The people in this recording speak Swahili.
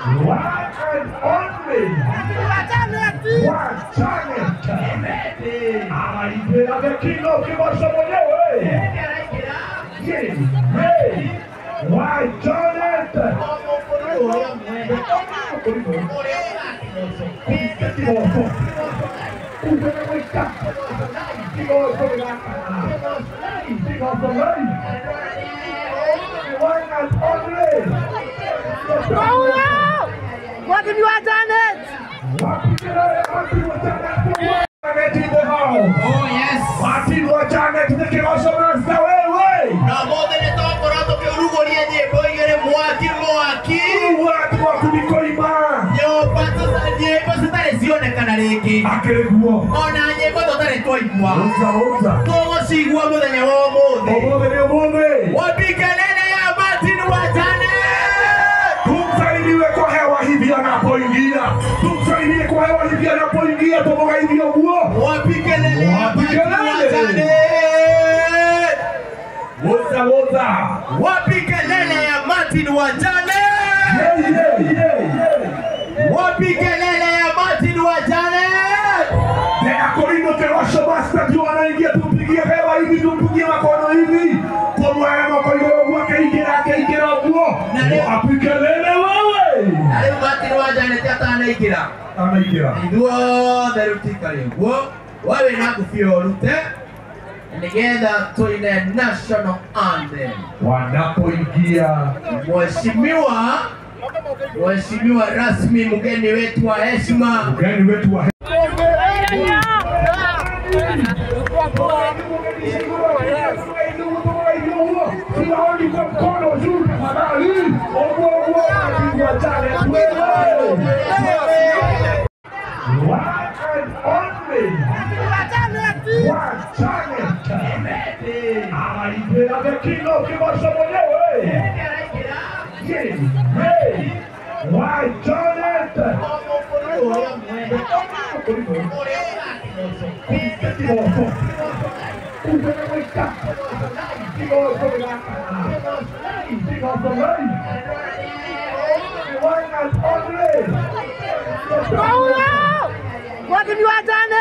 One and only. One Janet. Anaingia the king of Kimosho mwenyewe. Hey. One Janet. What have you done it? Oh yes. Martin wa Janet the Kimosho mwenyewe wewe. Na moja ni toka korato ke urugo liye boyere mwaki. Watu wa kulikoima. Yo pato nyembo zitaresionekana rĩngĩ. Akeguo. Ona nyembo tũtarĩ twaigua. Oza. Tũgũcigua mũthenya wa ũmũthĩ. Ũmũthĩ. Wapikelele ya Martin wa Janet. Tumsaidiwe kwa hewa hivi anapoingia. Tumsaidie kwa hewa hivi anapoingia. Tumgaidie uguo. Wapikelele ya Martin wa Janet. Woza. Wapikelele ya Martin wa Janet. Wapikelele ya Martin wa Janet. Tena Korino Kimosho basta tu anaingia tumpigie hewa hivi tumpigie makono hivi. Tumwae makono wake ikira uguo. Apikelele wewe. Nale Martin wa Janet atanaikira. Ithuothe rutikari uguo. Wawe na kufio rute. Together to the national anthem. Wanapoingia Mheshimiwa rasmi mgeni wetu wa heshima. Anaingia the king of Kimosho mwenyewe. Hey. Why Janet? What have you done